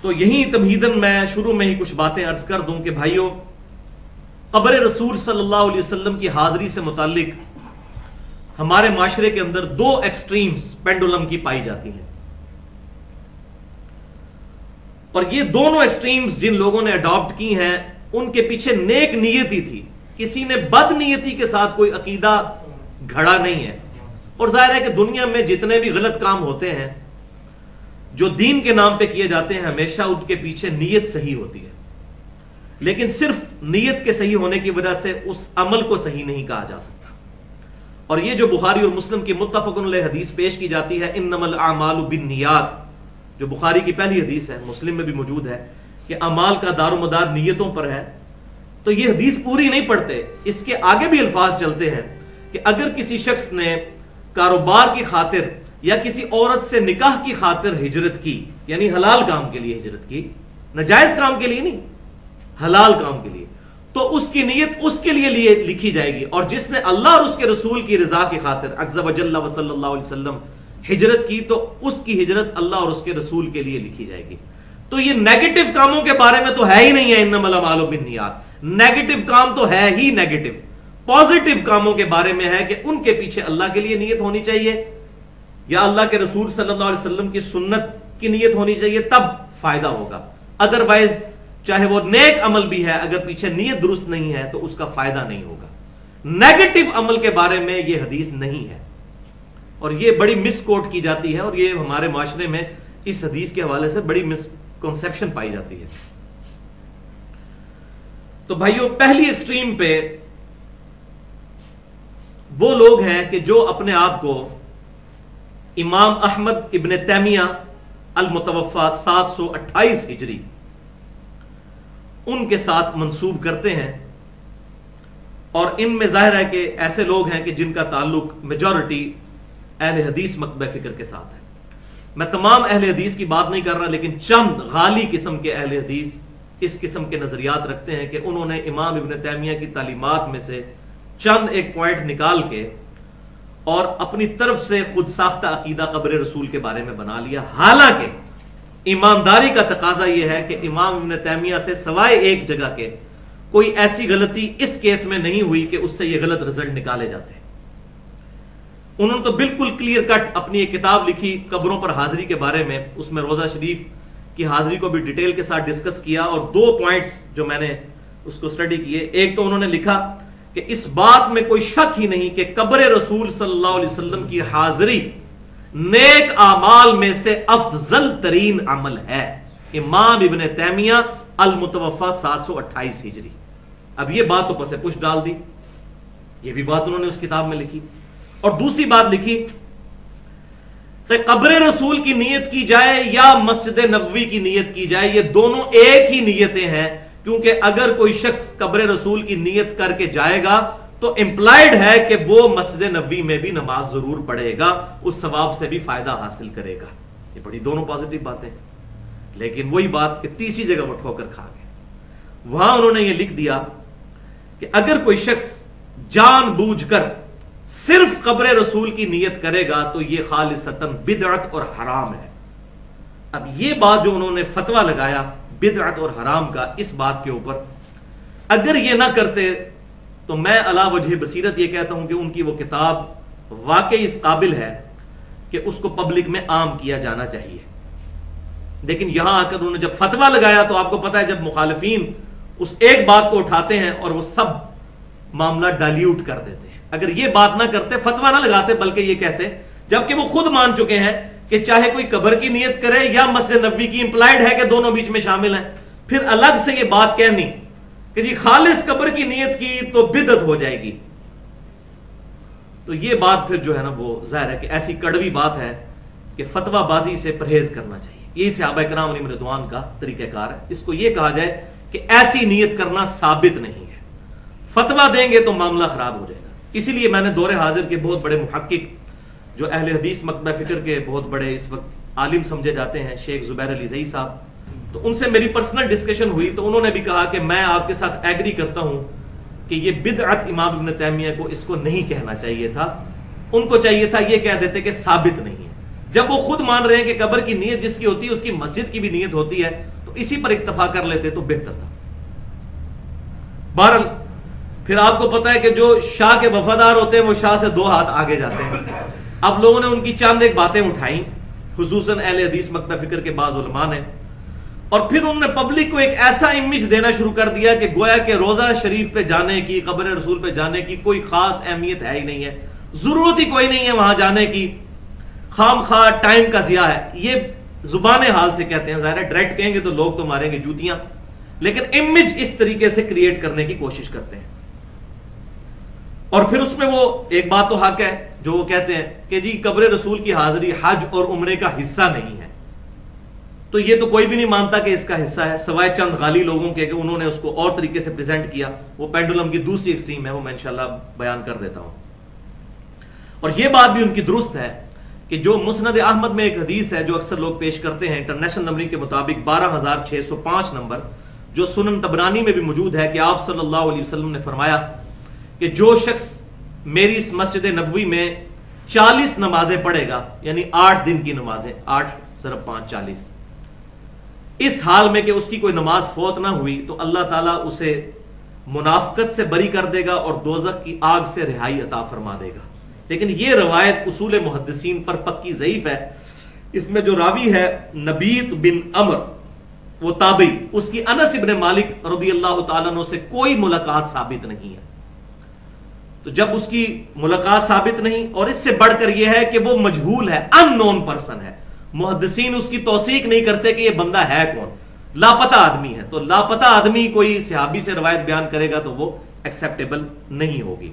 تو یہی تمہیدن میں شروع میں ہی کچھ باتیں عرض کر دوں کہ بھائیو، قبر رسول صلی اللہ علیہ وسلم کی حاضری سے متعلق ہمارے معاشرے کے اندر دو ایکسٹریمز پینڈولم کی پائی جاتی ہیں، اور یہ دونوں ایکسٹریمز جن لوگوں نے اڈاپٹ کی ہیں ان کے پیچھے نیک نیتی تھی، کسی نے بد نیتی کے ساتھ کوئی عقیدہ گھڑا نہیں ہے۔ اور ظاہر ہے کہ دنیا میں جتنے بھی غلط کام ہوتے ہیں جو دین کے نام پہ کیے جاتے ہیں، ہمیشہ ان کے پیچھے نیت صحیح ہوتی ہے، لیکن صرف نیت کے صحیح ہونے کی وجہ سے اس عمل کو صحیح نہیں کہا جا سکتا۔ اور یہ جو بخاری اور مسلم کی متفق علیہ حدیث پیش کی جاتی ہے، انما الاعمال بالنیات، جو بخاری کی پہلی حدیث ہے، مسلم میں بھی موجود ہے کہ اعمال کا دار و مدار نیتوں پر ہے، تو یہ حدیث پوری نہیں پڑھتے، اس کے آگے بھی الفاظ چلتے ہیں کہ اگر کسی شخص نے کاروبار کی خاطر یا کسی عورت سے نکاح کی خاطر ہجرت کی، یعنی حلال کام کے لیے ہجرت کی، ناجائز کام کے لیے نہیں، حلال کام کے لیے، تو اس کی نیت اس کے لیے لکھی جائے گی، اور جس نے اللہ اور اس کے رسول کی رضا کی خاطر عز وجل و صلی اللہ علیہ وسلم ہجرت کی، تو اس کی ہجرت اللہ اور اس کے رسول کے لیے لکھی جائے گی۔ تو یہ نیگیٹو کاموں کے بارے میں تو ہے ہی نہیں ہے انما الاعمال بالنیات، نیگیٹو کام تو ہے ہی نیگیٹو۔ پازیٹیو کاموں کے بارے میں ہے کہ ان کے پیچھے اللہ کے لیے نیت ہونی چاہیے یا اللہ کے رسول صلی اللہ علیہ وسلم کی سنت کی نیت ہونی چاہیے، تب فائدہ ہوگا۔ ادروائز چاہے وہ نیک عمل بھی ہے، اگر پیچھے نیت درست نہیں ہے تو اس کا فائدہ نہیں ہوگا۔ نیگیٹو عمل کے بارے میں یہ حدیث نہیں ہے، اور یہ بڑی مس کوٹ کی جاتی ہے، اور یہ ہمارے معاشرے میں اس حدیث کے حوالے سے بڑی مس کنسیپشن پائی جاتی ہے۔ تو بھائیو، پہلی ایکسٹریم پہ وہ لوگ ہیں کہ جو اپنے آپ کو امام احمد ابن تیمیہ المتوفی 728 ہجری ان کے ساتھ منسوب کرتے ہیں، اور ان میں ظاہر ہے کہ ایسے لوگ ہیں کہ جن کا تعلق میجورٹی اہل حدیث مکتبہ فکر کے ساتھ ہے۔ میں تمام اہل حدیث کی بات نہیں کر رہا، لیکن چند غالی قسم کے اہل حدیث اس قسم کے نظریات رکھتے ہیں کہ انہوں نے امام ابن تیمیہ کی تعلیمات میں سے چند ایک پوائنٹ نکال کے اور اپنی طرف سے خود ساختہ عقیدہ قبر رسول کے بارے میں بنا لیا، حالانکہ ایمانداری کا تقاضا یہ ہے کہ امام ابن تیمیہ سے سوائے ایک جگہ کے کوئی ایسی غلطی اس کیس میں نہیں ہوئی کہ اس سے یہ غلط رزلٹ نکالے جاتے ہیں۔ انہوں نے تو بالکل کلیئر کٹ اپنی ایک کتاب لکھی قبروں پر حاضری کے بارے میں، اس میں روضہ شریف کی حاضری کو بھی ڈیٹیل کے ساتھ ڈسکس کیا، اور دو پوائنٹس جو میں نے اس کو سٹڈی کیے، ایک تو انہوں نے لکھا کہ اس بات میں کوئی شک ہی نہیں کہ قبر رسول صلی اللہ علیہ وسلم کی حاضری نیک اعمال میں سے افضل ترین عمل ہے۔ امام ابن تیمیہ المتوفی 728 ہجری۔ اب یہ بات تو پس پش ڈال دی، یہ بھی بات انہوں نے اس کتاب میں لکھی، اور دوسری بات لکھی کہ قبر رسول کی نیت کی جائے یا مسجد نبوی کی نیت کی جائے، یہ دونوں ایک ہی نیتیں ہیں، کیونکہ اگر کوئی شخص قبر رسول کی نیت کر کے جائے گا تو امپلائڈ ہے کہ وہ مسجد نبوی میں بھی نماز ضرور پڑھے گا، اس ثواب سے بھی فائدہ حاصل کرے گا۔ یہ بڑی دونوں پازیٹیو باتیں، لیکن وہی بات کہ تیسری جگہ وہ ٹھوکر کھا گئے۔ وہاں انہوں نے یہ لکھ دیا کہ اگر کوئی شخص جان بوجھ کر صرف قبر رسول کی نیت کرے گا تو یہ خالصتاً بدعت اور حرام ہے۔ اب یہ بات جو انہوں نے فتویٰ لگایا بدعت اور حرام کا، اس بات کے اوپر اگر یہ نہ کرتے تو میں علی وجہ بصیرت یہ کہتا ہوں کہ ان کی وہ کتاب واقعی اس قابل ہے کہ اس کو پبلک میں عام کیا جانا چاہیے، لیکن یہاں آ کر انہوں نے جب فتویٰ لگایا تو آپ کو پتا ہے جب مخالفین اس ایک بات کو اٹھاتے ہیں اور وہ سب معاملہ ڈائلیوٹ کر دیتے ہیں۔ اگر یہ بات نہ کرتے، فتویٰ نہ لگاتے، بلکہ یہ کہتے، جبکہ وہ خود مان چکے ہیں کہ چاہے کوئی قبر کی نیت کرے یا مسجد نبوی کی، امپلائڈ ہے کہ دونوں بیچ میں شامل ہیں، پھر الگ سے یہ بات کہنی کہ جی خالص قبر کی نیت کی تو بدعت ہو جائے گی، تو یہ بات پھر جو ہے نا وہ ظاہر ہے کہ ایسی کڑوی بات ہے کہ فتویٰ بازی سے پرہیز کرنا چاہیے۔ یہی صحابہ کرام علیہم رضوان کا طریقہ کار ہے۔ اس کو یہ کہا جائے کہ ایسی نیت کرنا ثابت نہیں ہے، فتویٰ دیں گے تو معاملہ خراب ہو جائے گا۔ اسی لیے میں نے دور حاضر کے بہت بڑے محقق جو اہل حدیث مکتبہ فکر کے بہت بڑے اس وقت عالم سمجھے جاتے ہیں، شیخ زبیر علی زئی صاحب، تو ان سے میری پرسنل ڈسکشن ہوئی تو انہوں نے بھی کہا کہ میں آپ کے ساتھ ایگری کرتا ہوں کہ یہ بدعت امام ابن تیمیہ کو اس کو نہیں کہنا چاہیے تھا، ان کو چاہیے تھا یہ کہہ دیتے کہ ثابت نہیں ہے۔ جب وہ خود مان رہے ہیں کہ قبر کی نیت جس کی ہوتی ہے اس کی مسجد کی بھی نیت ہوتی ہے تو اسی پر اکتفا کر لیتے تو بہتر تھا. بہرحال پھر آپ کو پتا ہے کہ جو شاہ کے وفادار ہوتے ہیں وہ شاہ سے 2 ہاتھ آگے جاتے ہیں. اب لوگوں نے ان کی چند ایک باتیں اٹھائیں, خصوصاً اہل حدیث مکتب فکر کے بعض علماء نے, اور پھر انہوں نے پبلک کو ایک ایسا امیج دینا شروع کر دیا کہ گویا کہ روزہ شریف پہ جانے کی, قبر رسول پہ جانے کی کوئی خاص اہمیت ہے ہی نہیں ہے, ضرورت ہی کوئی نہیں ہے وہاں جانے کی, خام خواہ ٹائم کا ضیاع ہے. یہ زبان حال سے کہتے ہیں, ظاہر ہے ڈائریکٹ کہیں گے تو لوگ تو ماریں گے جوتیاں, لیکن امیج اس طریقے سے کریٹ کرنے کی کوشش کرتے ہیں. اور پھر اس میں وہ ایک بات تو حق ہے جو وہ کہتے ہیں کہ جی قبر رسول کی حاضری حج اور عمرے کا حصہ نہیں ہے. تو یہ تو کوئی بھی نہیں مانتا کہ اس کا حصہ ہے, سوائے چند غالی لوگوں کے کہ انہوں نے اس کو اور طریقے سے پریزنٹ کیا. وہ پینڈولم کی دوسری ایکسٹریم ہے, وہ میں انشاءاللہ بیان کر دیتا ہوں. اور یہ بات بھی ان کی درست ہے کہ جو مسند احمد میں ایک حدیث ہے جو اکثر لوگ پیش کرتے ہیں انٹرنیشنل نمبرنگ کے مطابق 12605 نمبر, جو سنن طبرانی میں بھی موجود ہے, کہ آپ صلی اللہ علیہ وسلم نے فرمایا کہ جو شخص میری اس مسجد نبوی میں 40 نمازیں پڑھے گا, یعنی 8 دن کی نمازیں, 8 ضرب 5 40, اس حال میں کہ اس کی کوئی نماز فوت نہ ہوئی, تو اللہ تعالیٰ اسے منافقت سے بری کر دے گا اور دوزخ کی آگ سے رہائی عطا فرما دے گا. لیکن یہ روایت اصول محدثین پر پکی ضعیف ہے. اس میں جو راوی ہے نبیت بن عمر, وہ تابعی, اس کی انس ابن مالک رضی اللہ تعالیٰ عنہ سے کوئی ملاقات ثابت نہیں ہے. تو جب اس کی ملاقات ثابت نہیں, اور اس سے بڑھ کر یہ ہے کہ وہ مجہول ہے, ان نون پرسن ہے, محدثین اس کی توثیق نہیں کرتے کہ یہ بندہ ہے کون, لاپتہ آدمی ہے. تو لاپتہ آدمی کوئی صحابی سے روایت بیان کرے گا تو وہ ایکسیپٹیبل نہیں ہوگی.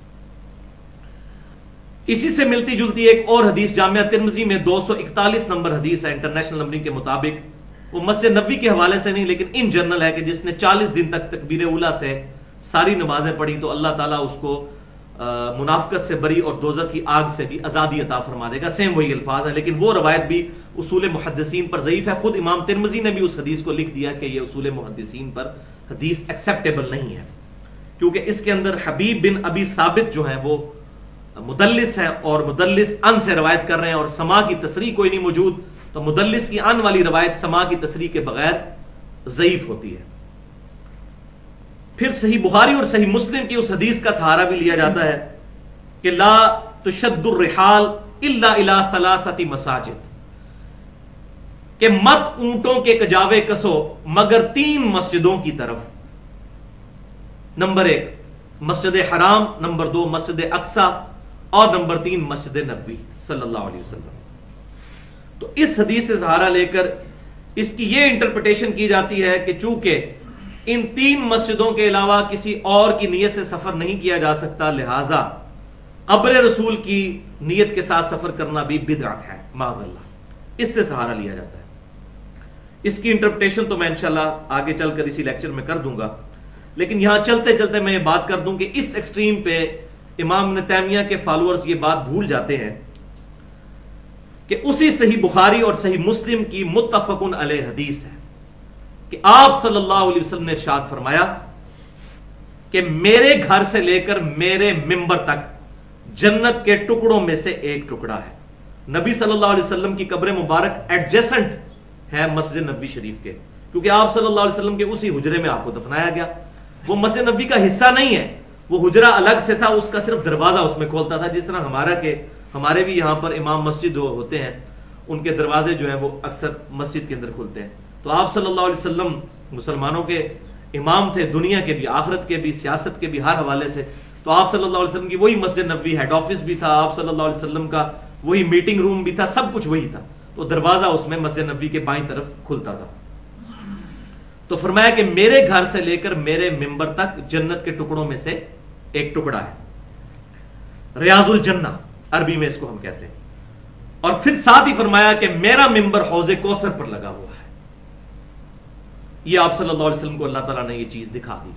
اسی سے ملتی جلتی ایک اور حدیث جامعہ ترمذی میں 241 نمبر حدیث ہے انٹرنیشنل نمبرنگ کے مطابق, وہ مسجد نبوی کے حوالے سے نہیں لیکن ان جنرل ہے, کہ جس نے 40 دن تک تکبیر اولیٰ سے ساری نمازیں پڑھی تو اللہ تعالیٰ اس کو منافقت سے بری اور دوزخ کی آگ سے بھی آزادی عطا فرما دے گا. سیم وہی الفاظ ہیں, لیکن وہ روایت بھی اصول محدثین پر ضعیف ہے. خود امام ترمذی نے بھی اس حدیث کو لکھ دیا کہ یہ اصول محدثین پر حدیث ایکسیپٹیبل نہیں ہے, کیونکہ اس کے اندر حبیب بن ابی ثابت جو ہیں وہ مدلس ہیں, اور مدلس ان سے روایت کر رہے ہیں, اور سما کی تصریح کوئی نہیں موجود, تو مدلس کی ان والی روایت سما کی تصریح کے بغیر ضعیف ہوتی ہے. پھر صحیح بخاری اور صحیح مسلم کی اس حدیث کا سہارا بھی لیا جاتا ہے کہ لا تشد الرحال الا الى ثلاثه مساجد, کہ مت اونٹوں کے کجاوے کسو مگر 3 مسجدوں کی طرف. نمبر 1 مسجد حرام, نمبر 2 مسجد اقصی, اور نمبر 3 مسجد نبوی صلی اللہ علیہ وسلم. تو اس حدیث سے سہارا لے کر اس کی یہ انٹرپریٹیشن کی جاتی ہے کہ چونکہ ان 3 مسجدوں کے علاوہ کسی اور کی نیت سے سفر نہیں کیا جا سکتا, لہٰذا قبر رسول کی نیت کے ساتھ سفر کرنا بھی بدعت ہے معاذ اللہ. اس سے سہارا لیا جاتا ہے. اس کی انٹرپریٹیشن تو میں انشاءاللہ آگے چل کر اسی لیکچر میں کر دوں گا, لیکن یہاں چلتے چلتے میں یہ بات کر دوں کہ اس ایکسٹریم پہ امام ابن تیمیہ کے فالوورز یہ بات بھول جاتے ہیں کہ اسی صحیح بخاری اور صحیح مسلم کی متفقن علیہ حدیث ہے کہ آپ صلی اللہ علیہ وسلم نے ارشاد فرمایا کہ میرے گھر سے لے کر میرے منبر تک جنت کے ٹکڑوں میں سے ایک ٹکڑا ہے. نبی صلی اللہ علیہ وسلم کی قبر مبارک ایڈجسنٹ ہے مسجد نبوی شریف کے, کیونکہ آپ صلی اللہ علیہ وسلم کے اسی حجرے میں آپ کو دفنایا گیا. وہ مسجد نبوی کا حصہ نہیں ہے, وہ حجرہ الگ سے تھا, اس کا صرف دروازہ اس میں کھولتا تھا. جس طرح ہمارے بھی یہاں پر امام مسجد ہوتے ہیں, ان کے دروازے جو ہیں وہ اکثر مسجد کے اندر کھلتے ہیں. تو آپ صلی اللہ علیہ وسلم مسلمانوں کے امام تھے, دنیا کے بھی, آخرت کے بھی, سیاست کے بھی, ہر حوالے سے. تو آپ صلی اللہ علیہ وسلم کی وہی مسجد نبوی ہیڈ آفس بھی تھا, آپ صلی اللہ علیہ وسلم کا وہی میٹنگ روم بھی تھا, سب کچھ وہی تھا. تو دروازہ اس میں مسجد نبوی کے بائیں طرف کھلتا تھا. تو فرمایا کہ میرے گھر سے لے کر میرے منبر تک جنت کے ٹکڑوں میں سے ایک ٹکڑا ہے, ریاض الجنہ عربی میں اس کو ہم کہتے ہیں. اور پھر ساتھ ہی فرمایا کہ میرا منبر حوض کوثر پر لگا ہوا ہے. یہ آپ صلی اللہ علیہ وسلم کو اللہ تعالیٰ نے یہ چیز دکھا دی.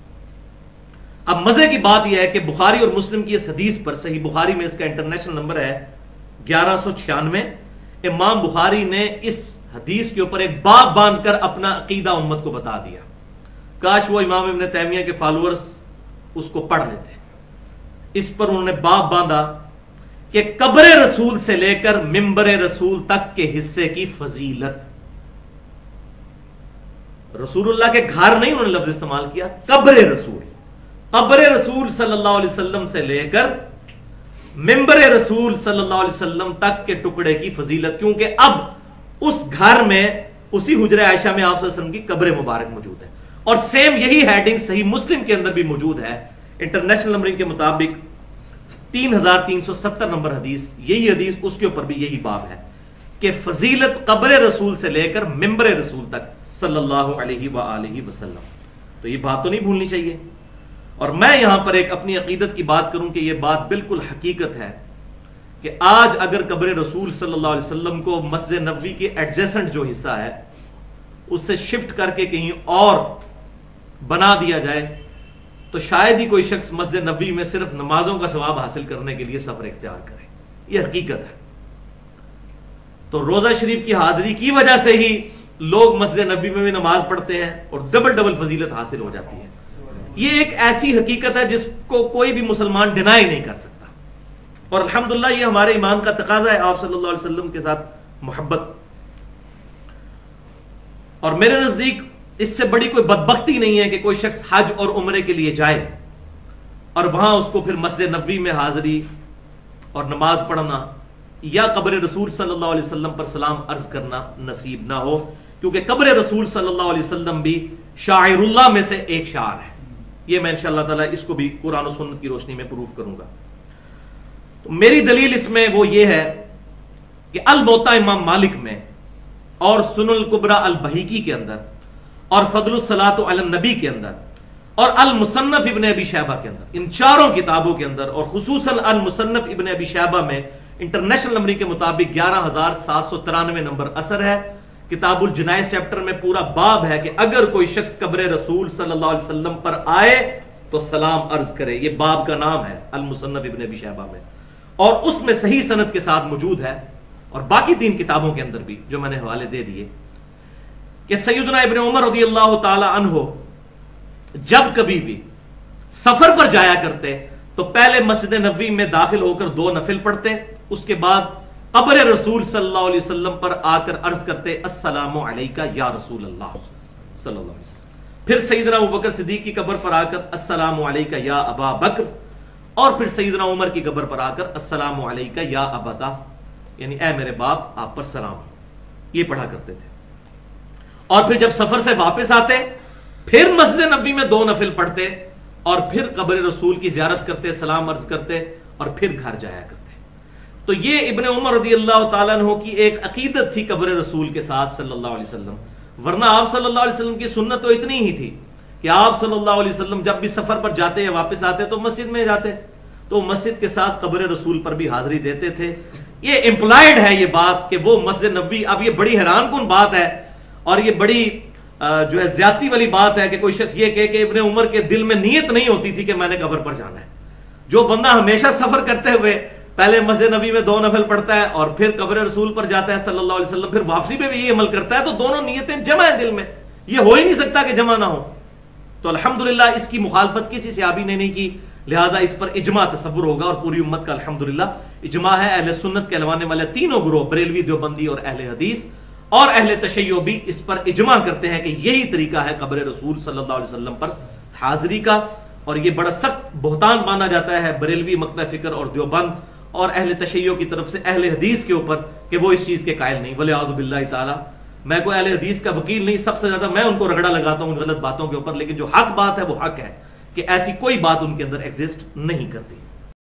اب مزے کی بات یہ ہے کہ بخاری اور مسلم کی اس حدیث پر, صحیح بخاری میں اس کا انٹرنیشنل نمبر ہے 1196, امام بخاری نے اس حدیث کے اوپر ایک باب باندھ کر اپنا عقیدہ امت کو بتا دیا. کاش وہ امام ابن تیمیہ کے فالوورز اس کو پڑھ لیتے. اس پر انہوں نے باب باندھا کہ قبر رسول سے لے کر منبر رسول تک کے حصے کی فضیلت. رسول اللہ کے گھر نہیں انہوں نے لفظ استعمال کیا، قبر رسول. قبر رسول صلی اللہ علیہ وسلم سے لے کر منبر رسول صلی اللہ علیہ وسلم تک کے ٹکڑے کی فضیلت، کیونکہ اب اس گھر میں، اسی حجرہ عائشہ میں آپ صلی اللہ علیہ وسلم کی قبر مبارک موجود ہے. اور سیم یہی ہیڈنگ صحیح مسلم کے اندر بھی موجود ہے. انٹرنیشنل نمبرنگ کے مطابق 3370 نمبر حدیث، یہی حدیث، اس کے اوپر بھی یہی باب ہے کہ فضیلت قبر رسول سے لے کر منبر رسول تک صلی اللہ علیہ وآلہ وسلم. تو یہ بات تو نہیں بھولنی چاہیے. اور میں یہاں پر ایک اپنی عقیدت کی بات کروں کہ یہ بات بالکل حقیقت ہے کہ آج اگر قبر رسول صلی اللہ علیہ وسلم کو مسجد نبوی کے ایڈجیسنٹ جو حصہ ہے اس سے شفٹ کر کے کہیں اور بنا دیا جائے تو شاید ہی کوئی شخص مسجد نبوی میں صرف نمازوں کا ثواب حاصل کرنے کے لیے سفر اختیار کرے. یہ حقیقت ہے. تو روزہ شریف کی حاضری کی وجہ سے ہی لوگ مسجد نبوی میں بھی نماز پڑھتے ہیں اور ڈبل فضیلت حاصل ہو جاتی ہے. یہ ایک ایسی حقیقت ہے جس کو کوئی بھی مسلمان ڈینائی نہیں کر سکتا. اور الحمدللہ یہ ہمارے ایمان کا تقاضا ہے، آپ صلی اللہ علیہ وسلم کے ساتھ محبت. اور میرے نزدیک اس سے بڑی کوئی بدبختی نہیں ہے کہ کوئی شخص حج اور عمرے کے لیے جائے اور وہاں اس کو پھر مسجد نبوی میں حاضری اور نماز پڑھنا یا قبر رسول صلی اللہ علیہ وسلم پر سلام عرض کرنا نصیب نہ ہو، کیونکہ قبر رسول صلی اللہ علیہ وسلم بھی شاعر اللہ میں سے ایک شعر ہے. یہ میں انشاءاللہ تعالی اس کو بھی قرآن و سنت کی روشنی میں پروف کروں گا. تو میری دلیل اس میں وہ یہ ہے کہ الموطا امام مالک میں اور سنن الکبریٰ البہیقی کے اندر اور فضل الصلاۃ علی النبی کے اندر اور المصنف ابن ابی شیبہ کے اندر، ان چاروں کتابوں کے اندر، اور خصوصاً المصنف ابن ابی شیبہ میں انٹرنیشنل نمبرنگ کے مطابق 11793 نمبر اثر ہے. کتاب الجنائز چیپٹر میں پورا باب ہے کہ اگر کوئی شخص قبر رسول صلی اللہ علیہ وسلم پر آئے تو سلام عرض کرے. یہ باب کا نام ہے المصنف ابن ابی شیبہ میں، اور اس میں صحیح سند کے ساتھ موجود ہے. اور باقی 3 کتابوں کے اندر بھی جو میں نے حوالے دے دیے کہ سیدنا ابن عمر رضی اللہ تعالی عنہ جب کبھی بھی سفر پر جایا کرتے تو پہلے مسجد نبوی میں داخل ہو کر 2 نفل پڑھتے، اس کے بعد قبر رسول صلی اللہ علیہ وسلم پر آ کر عرض کرتے السلام علیکہ یا رسول اللہ صلی اللہ علیہ وسلم. پھر سیدنا ابوبکر صدیق کی قبر پر آ کر السلام علیکہ یا ابا بکر، اور پھر سیدنا عمر کی قبر پر آ کر السلام علیکہ یا ابتا، یعنی اے میرے باپ آپ پر سلام. یہ پڑھا کرتے تھے. اور پھر جب سفر سے واپس آتے پھر مسجد نبوی میں 2 نفل پڑھتے اور پھر قبر رسول کی زیارت کرتے، سلام عرض کرتے اور پھر گھر جایا کرتے. تو یہ ابن عمر رضی اللہ تعالیٰ عنہ کی ایک عقیدت تھی قبر رسول کے ساتھ صلی اللہ علیہ وسلم. ورنہ آپ صلی اللہ علیہ وسلم کی سنت تو اتنی ہی تھی کہ آپ صلی اللہ علیہ وسلم جب بھی سفر پر جاتے یا واپس آتے تو مسجد میں جاتے تو مسجد کے ساتھ قبر رسول پر بھی حاضری دیتے تھے. یہ امپلائڈ ہے یہ بات کہ وہ مسجد نبوی، اب یہ بڑی حیران کن بات ہے اور یہ بڑی جو ہے زیادتی والی بات ہے کہ کوئی شخص یہ کہے کہ ابن عمر کے دل میں نیت نہیں ہوتی تھی کہ میں نے قبر پر جانا ہے. جو بندہ ہمیشہ سفر کرتے ہوئے پہلے مسجد نبی میں 2 نفل پڑھتا ہے اور پھر قبر رسول پر جاتا ہے صلی اللہ علیہ وسلم، پھر واپسی پہ بھی یہ عمل کرتا ہے، تو دونوں نیتیں جمع ہیں دل میں. یہ ہو ہی نہیں سکتا کہ جمع نہ ہو. تو الحمدللہ اس کی مخالفت کسی صحابی نے نہیں کی، لہٰذا اس پر اجماع تصور ہوگا اور پوری امت کا الحمدللہ اجماع ہے. اہل سنت کہلوانے والے تینوں گروہ، بریلوی، دیوبندی اور اہل حدیث اور اہل تشیع بھی اس پر اجماع کرتے ہیں کہ یہی طریقہ ہے قبر رسول صلی اللہ علیہ وسلم پر حاضری کا. اور یہ بڑا سخت بہتان مانا جاتا ہے بریلوی، مکتبہ فکر اور دیوبند اور اہل تشیع کی طرف سے اہل حدیث کے اوپر کہ وہ اس چیز کے قائل نہیں. ولیعوذ باللہ تعالی، میں کوئی اہل حدیث کا وکیل نہیں، سب سے زیادہ میں ان کو رگڑا لگاتا ہوں ان غلط باتوں کے اوپر، لیکن جو حق بات ہے وہ حق ہے کہ ایسی کوئی بات ان کے اندر ایگزسٹ نہیں کرتی.